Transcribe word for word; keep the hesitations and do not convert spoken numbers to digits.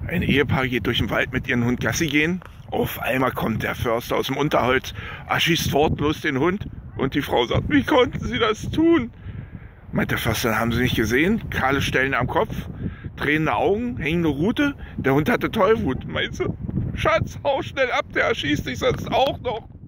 Ein Ehepaar geht durch den Wald mit ihrem Hund Gassi gehen. Auf einmal kommt der Förster aus dem Unterholz, erschießt wortlos den Hund und die Frau sagt, wie konnten Sie das tun? Meint der Förster, haben Sie nicht gesehen? Kahle Stellen am Kopf, tränende Augen, hängende Rute. Der Hund hatte Tollwut. Meinst du, Schatz, hau schnell ab, der erschießt dich sonst auch noch.